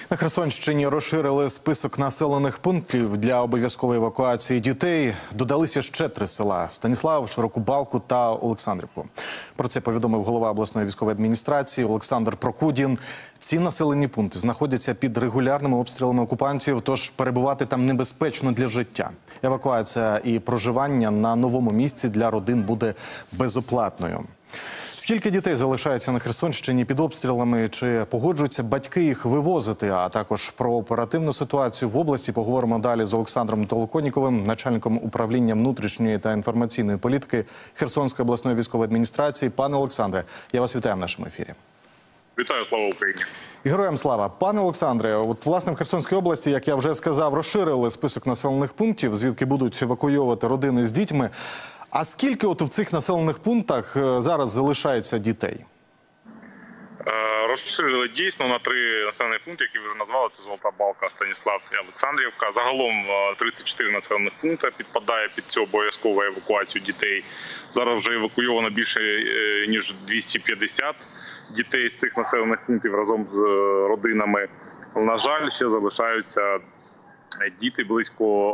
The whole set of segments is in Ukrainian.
На Херсонщині розширили список населених пунктів для обов'язкової евакуації дітей. Додалися ще 3 села – Станіслав, Широку Балку та Олександрівку. Про це повідомив голова обласної військової адміністрації Олександр Прокудін. Ці населені пункти знаходяться під регулярними обстрілами окупантів, тож перебувати там небезпечно для життя. Евакуація і проживання на новому місці для родин буде безоплатною. Скільки дітей залишається на Херсонщині під обстрілами, чи погоджуються батьки їх вивозити, а також про оперативну ситуацію в області поговоримо далі з Олександром Толоконніковим, начальником управління внутрішньої та інформаційної політики Херсонської обласної військової адміністрації. Пане Олександре, я вас вітаю в нашому ефірі. Вітаю, слава Україні. І героям слава. Пане Олександре, власне в Херсонській області, як я вже сказав, розширили список населених пунктів, звідки будуть евакуювати родини з дітьми. А скільки в цих населених пунктах зараз залишається дітей? Розширили дійсно на 3 населені пункти, які ви вже назвали. Це Золота Балка, Станіслав і Олександрівка. Загалом 34 населених пункти підпадає під цю обов'язкову евакуацію дітей. Зараз вже евакуйовано більше, ніж 250 дітей з цих населених пунктів разом з родинами. На жаль, ще залишаються діти близько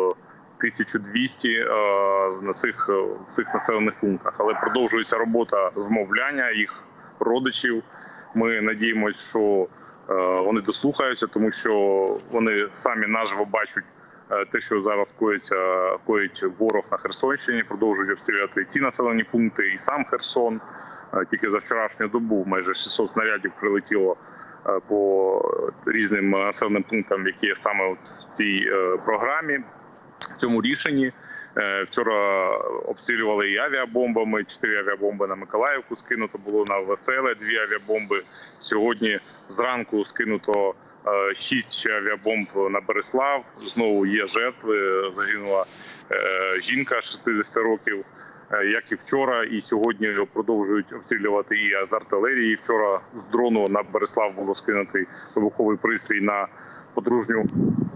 1200 в цих населених пунктах. Але продовжується робота змовляння їх родичів. Ми надіємося, що вони дослухаються, тому що вони самі наживо бачать те, що зараз коїть ворог на Херсонщині, продовжують обстрілювати ці населені пункти і сам Херсон. Тільки за вчорашню добу майже 600 снарядів прилетіло по різним населеним пунктам, які є саме в цій програмі, в цьому рішенні. Вчора обстрілювали і авіабомбами, 4 авіабомби на Миколаївку скинуто було, на Веселе 2 авіабомби. Сьогодні зранку скинуто 6 ще авіабомб на Береслав. Знову є жертви, загинула жінка 60 років. Як і вчора, і сьогодні продовжують обстрілювати і з артилерії. Вчора з дрону на Береслав було скинутий вибуховий пристрій на подружню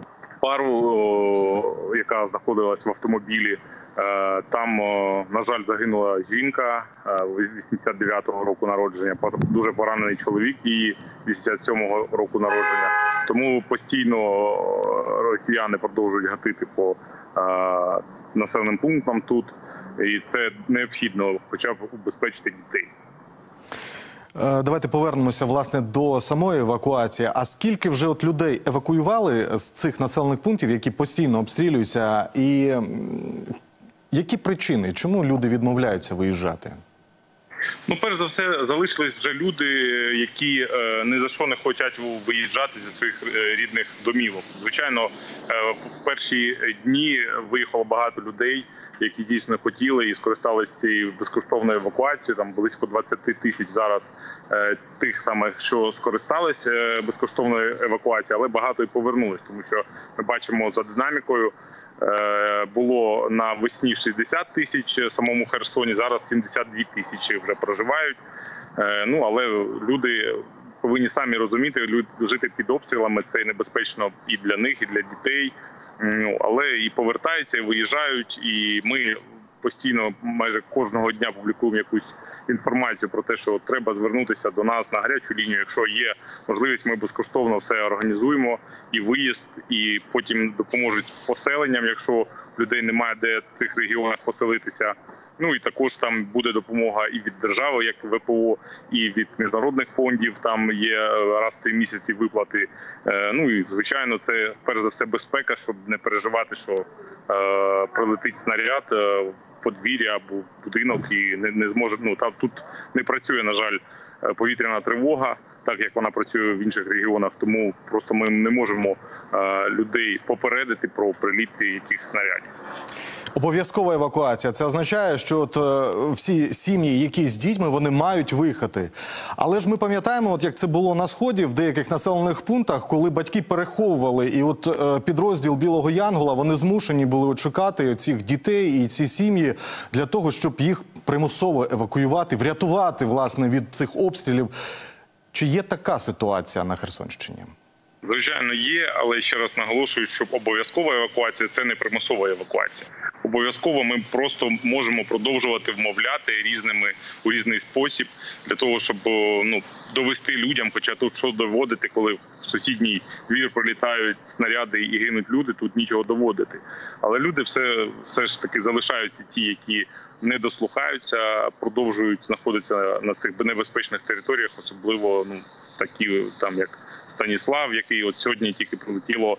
пару, яка знаходилась в автомобілі. Там, на жаль, загинула жінка 89-го року народження, дуже поранений чоловік її 87-го року народження. Тому постійно росіяни продовжують гатити по населеним пунктам тут. І це необхідно хоча б убезпечити дітей. Давайте повернемося, власне, до самої евакуації. А скільки вже людей евакуювали з цих населених пунктів, які постійно обстрілюються? І які причини? Чому люди відмовляються виїжджати? Ну, перш за все, залишились вже люди, які ні за що не хочуть виїжджати зі своїх рідних домівок. Звичайно, в перші дні виїхало багато людей, які дійсно хотіли і скористалися цією безкоштовною евакуацією. Там близько 20 тисяч зараз тих самих, що скористалися безкоштовною евакуацією, але багато і повернулись, тому що ми бачимо за динамікою, було навесні 60 тисяч в самому Херсоні, зараз 72 тисячі вже проживають. Ну, але люди повинні самі розуміти, жити під обстрілами – це небезпечно і для них, і для дітей. Але і повертаються, і виїжджають, і ми постійно майже кожного дня публікуємо якусь інформацію про те, що треба звернутися до нас на гарячу лінію. Якщо є можливість, ми безкоштовно все організуємо, і виїзд, і потім допоможуть поселенням, якщо людей немає де в цих регіонах поселитися. Ну і також там буде допомога і від держави, як ВПО, і від міжнародних фондів. Там є раз в 3 місяці виплати. Ну і звичайно, це перш за все безпека, щоб не переживати, що прилетить снаряд в подвір'я або в будинок і не зможе. Ну там тут не працює, на жаль, повітряна тривога, так як вона працює в інших регіонах. Тому просто ми не можемо людей попередити про приліт яких снарядів. Обов'язкова евакуація. Це означає, що всі сім'ї, які з дітьми, вони мають виїхати. Але ж ми пам'ятаємо, як це було на Сході, в деяких населених пунктах, коли батьки переховували, і підрозділ Білого Янгола, вони змушені були чекати цих дітей і ці сім'ї для того, щоб їх примусово евакуювати, врятувати, власне, від цих обстрілів. Чи є така ситуація на Херсонщині? Звичайно, є, але ще раз наголошую, що обов'язкова евакуація – це не примусова евакуація. обов'язково ми просто можемо продовжувати вмовляти у різний спосіб для того, щоб довести людям, хоча тут що доводити, коли в сусідній двір пролітають снаряди і гинуть люди, тут нічого доводити. Але люди все ж таки залишаються ті, які не дослухаються, продовжують знаходитися на цих небезпечних територіях, особливо такі там як Станіслав, який от сьогодні тільки прилетіло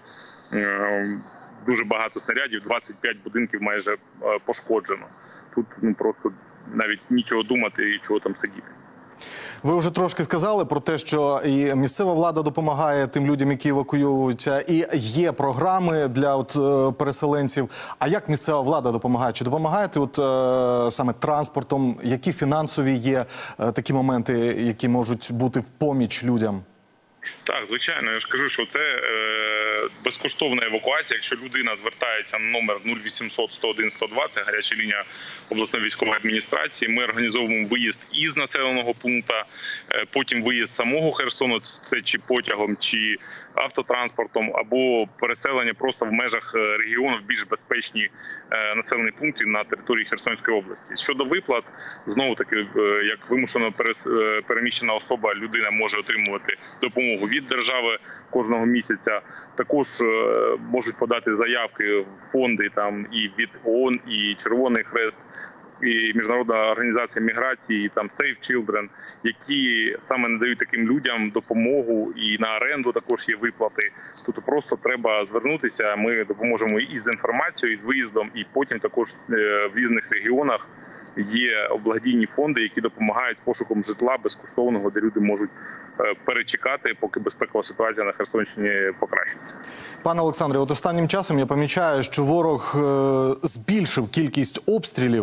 дуже багато снарядів, 25 будинків майже пошкоджено. Тут просто навіть нічого думати і чого там сидіти. Ви вже трошки сказали про те, що і місцева влада допомагає тим людям, які евакуюються, і є програми для переселенців. А як місцева влада допомагає? Чи допомагаєте саме транспортом? Які фінансові є такі моменти, які можуть бути в поміч людям? Так, звичайно. Я ж кажу, що це безкоштовна евакуація. Якщо людина звертається на номер 0800 101 102, це гаряча лінія обласної військової адміністрації, ми організовуємо виїзд із населеного пункту, потім виїзд самого Херсону, це чи потягом, чи автотранспортом, або переселення просто в межах регіону в більш безпечні населені пункти на території Херсонської області. Щодо виплат, знову-таки, як вимушено переміщена особа, людина може отримувати допомогу від держави кожного місяця. Також можуть подати заявки в фонди і від ООН, і Червоний Хрест, і Міжнародна організація міграції, і там Save Children, які саме надають таким людям допомогу, і на оренду також є виплати. Тут просто треба звернутися, ми допоможемо і з інформацією, і з виїздом, і потім також в різних регіонах є благодійні фонди, які допомагають пошуком житла безкоштовного, де люди можуть перечекати, поки безпекова ситуація на Херсонщині покращиться. Пане Олександре, останнім часом я помічаю, що ворог збільшив кількість обстрілів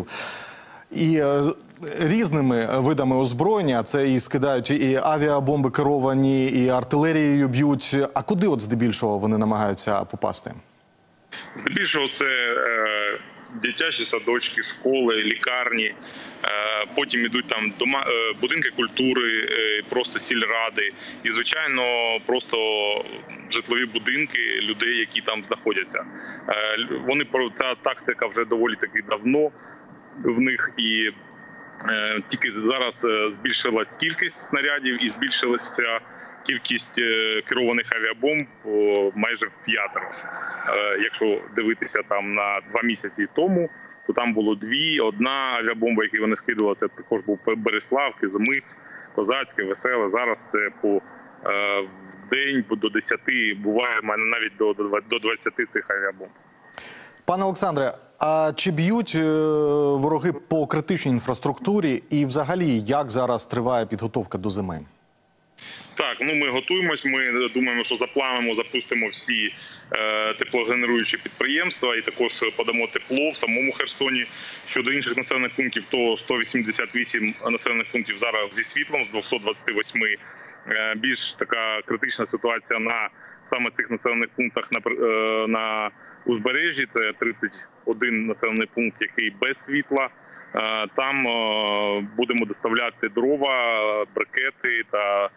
і різними видами озброєння. Це і скидають і авіабомби керовані, і артилерією б'ють. А куди здебільшого вони намагаються попасти? Здебільшого це дитячі садочки, школи, лікарні. Потім йдуть там будинки культури, просто сільради. І, звичайно, просто житлові будинки людей, які там знаходяться. Ця тактика вже доволі таки давно в них. І тільки зараз збільшилась кількість снарядів і збільшилася кількість керованих авіабомб майже в 5. Якщо дивитися там на 2 місяці тому, то там було 2. Одна авіабомба, яку вони скидували, це також був Береслав, Кизимис, Козацьке, Веселе. Зараз це в день до 10, буває в мене навіть до 20 цих авіабомб. Пане Олександре, а чи б'ють вороги по критичній інфраструктурі і взагалі як зараз триває підготовка до зими? Так, ми готуємось, ми думаємо, що за планом запустимо всі теплогенеруючі підприємства і також подамо тепло в самому Херсоні. Щодо інших населених пунктів, то 188 населених пунктів зараз зі світлом, з 228. Більш така критична ситуація на саме цих населених пунктах на узбережжі. Це 31 населений пункт, який без світла. Там будемо доставляти дрова, брикети та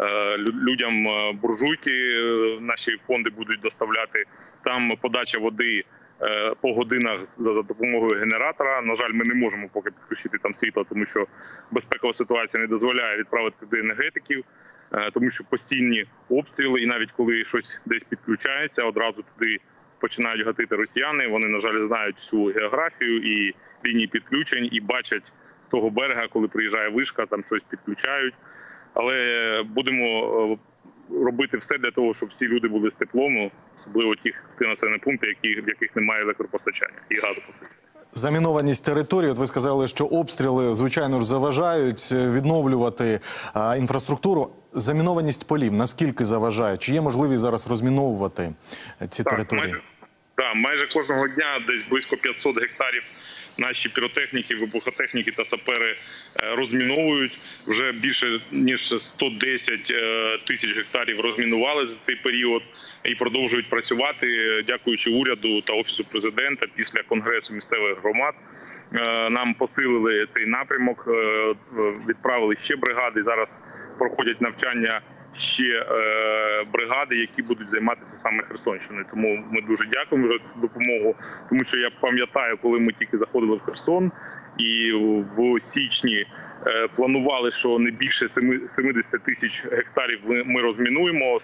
людям буржуйки. Наші фонди будуть доставляти. Там подача води по годинах за допомогою генератора. На жаль, ми не можемо поки підключити там світло, тому що безпекова ситуація не дозволяє відправити туди енергетиків, тому що постійні обстріли, і навіть коли щось десь підключається, одразу туди починають гатити росіяни. Вони, на жаль, знають всю географію і лінії підключень, і бачать з того берега, коли приїжджає вишка, там щось підключають. Але будемо робити все для того, щоб всі люди були з теплом, особливо ті населені пункти, в яких немає електропостачання і газопостачання. Замінованість території, ви сказали, що обстріли, звичайно ж, заважають відновлювати інфраструктуру. Замінованість полів, наскільки заважає? Чи є можливість зараз розміновувати ці території? Майже кожного дня десь близько 500 гектарів наші піротехніки, вибухотехніки та сапери розміновують. Вже більше ніж 110 тисяч гектарів розмінували за цей період і продовжують працювати, дякуючи уряду та Офісу Президента. Після Конгресу місцевих громад нам посилили цей напрямок, відправили ще бригади. Зараз проходять навчання ще бригади, які будуть займатися саме Херсонщиною. Тому ми дуже дякуємо за цю допомогу, тому що я пам'ятаю, коли ми тільки заходили в Херсон і в січні планували, що не більше 70 тисяч гектарів ми розмінуємо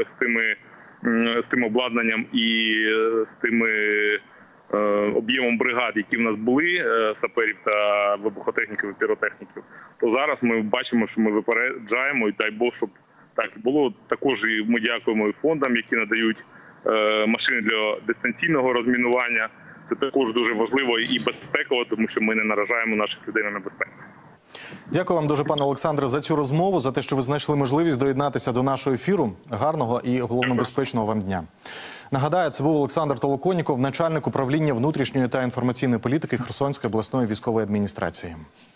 з тим обладнанням і з тими об'ємом бригад, які в нас були, саперів та вибухотехніків і піротехніків, то зараз ми бачимо, що ми випереджаємо, і дай Бог, щоб так і було. Також і ми дякуємо і фондам, які надають машини для дистанційного розмінування. Це також дуже важливо і безпеково, тому що ми не наражаємо наших людей на небезпеку. Дякую вам дуже, пане Олександре, за цю розмову, за те, що ви знайшли можливість доєднатися до нашого ефіру. Гарного і, головно, безпечного вам дня. Нагадаю, це був Олександр Толоконніков, начальник управління внутрішньої та інформаційної політики Херсонської обласної військової адміністрації.